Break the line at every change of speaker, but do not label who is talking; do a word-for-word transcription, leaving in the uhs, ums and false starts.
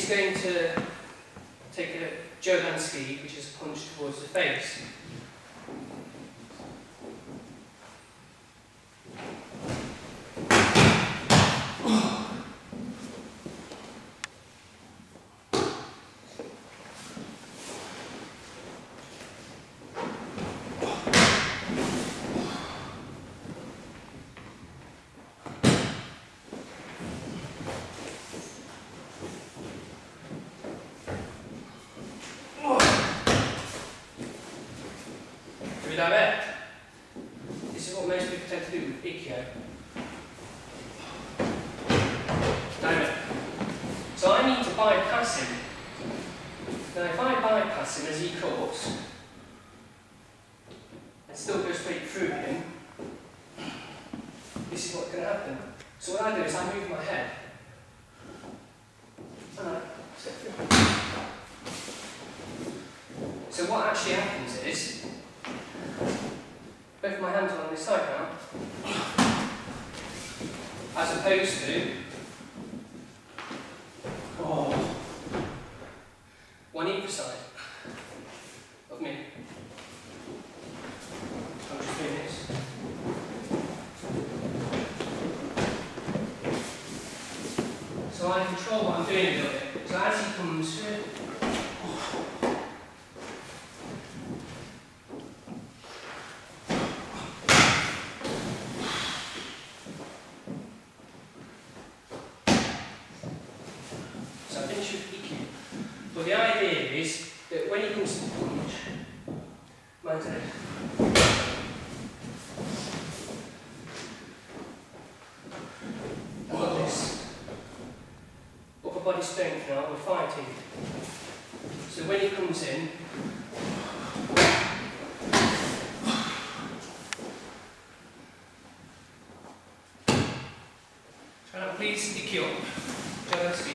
he's going to take a Jodan Tsuki, which is a punch towards the face. Direct. This is what most people tend to do with Ikkyo. Direct. So I need to bypass him. Now if I bypass him as he cuts, and still go straight through him, this is what's going to happen. So what I do is I move my head, and I step through. So what actually happens is, both my hands are on this side now, as opposed to oh, one either side of me. I'm just doing this. So I control what I'm doing a little bit. So as he comes through, but the idea is that when he comes to the punch, mine's head. I've got this upper body strength now, we're fighting. So when he comes in, try not to please Ikkyo.